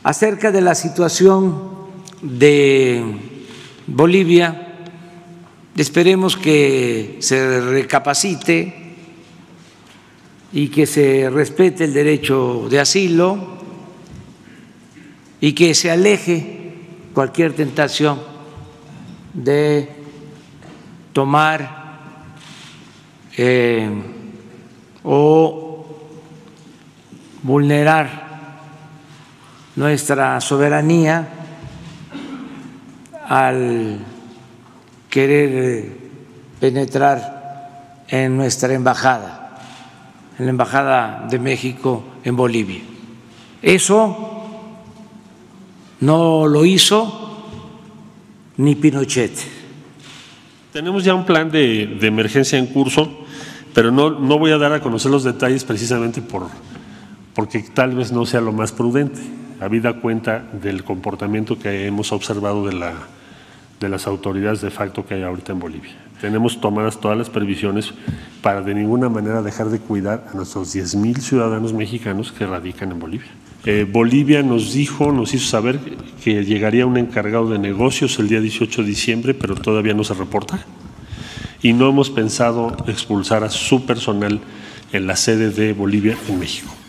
Acerca de la situación de Bolivia, esperemos que se recapacite y que se respete el derecho de asilo y que se aleje cualquier tentación de tomar o vulnerar nuestra soberanía al querer penetrar en nuestra embajada, en la Embajada de México en Bolivia. Eso no lo hizo ni Pinochet. Tenemos ya un plan de emergencia en curso, pero no voy a dar a conocer los detalles precisamente porque tal vez no sea lo más prudente, habida cuenta del comportamiento que hemos observado de las autoridades de facto que hay ahorita en Bolivia. Tenemos tomadas todas las previsiones para de ninguna manera dejar de cuidar a nuestros 10,000 ciudadanos mexicanos que radican en Bolivia. Bolivia nos hizo saber que llegaría un encargado de negocios el día 18 de diciembre, pero todavía no se reporta. Y no hemos pensado expulsar a su personal en la sede de Bolivia en México.